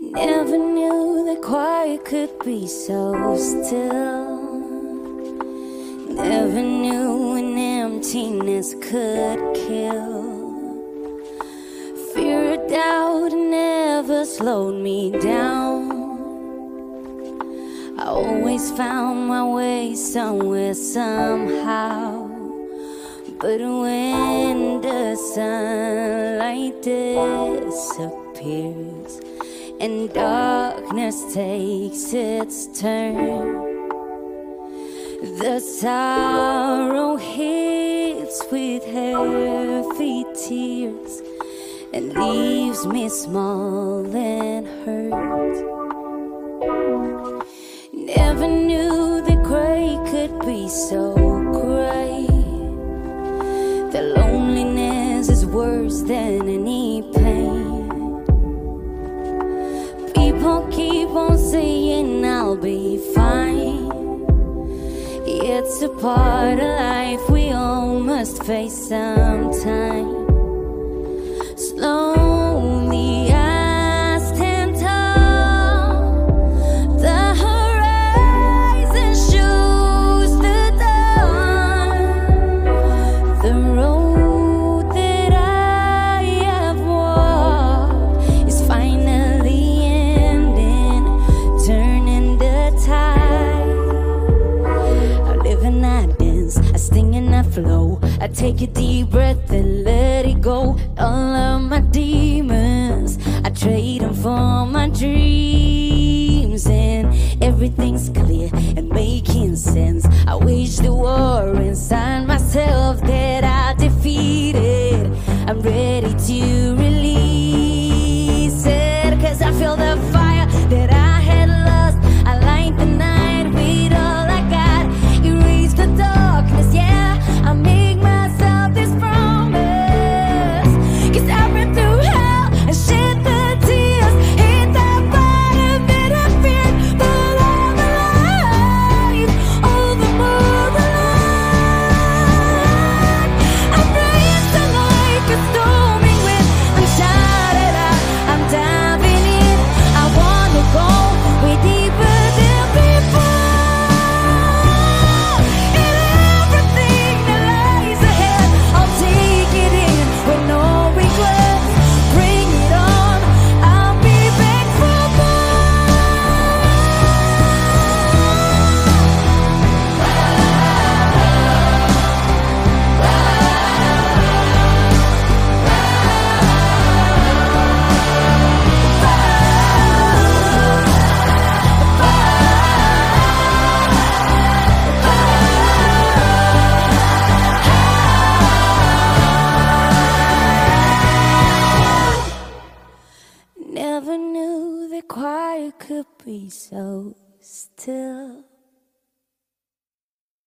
Never knew that quiet could be so still. Never knew an emptiness could kill. Fear of doubt never slowed me down. I always found my way somewhere, somehow. But when the sunlight disappears and darkness takes its turn, the sorrow hits with heavy tears and leaves me small and hurt. Never knew that gray could be so gray. The loneliness is worse than any pain. People keep on saying I'll be fine. It's a part of life we all must face sometime. Slowly I stand tall. The horizon shows the dawn. The road that I have walked is finally ending, turning the tide. I live and I dance, I sing and I flow. I take a deep breath and let it go. All of my demons, I trade them for my dreams. And everything's clear and making sense. I wage the war inside myself that I defeated. I'm ready to release it, 'cause I feel the fire that I had lost. I light the night with all I got. Erase the darkness, yeah, I make myself this promise. 'Cause I've been through hell and shed the tears, hit the bottom that I feared. But I'm alive, all the more alive. I'm praying tonight, 'cause storming wind, I'm shouted out, I'm diving in. I wanna go way deeper than before. And everything that lies ahead, I'll take it in with no regrets. Bring it on, I'll be back for Never knew that quiet could be so still.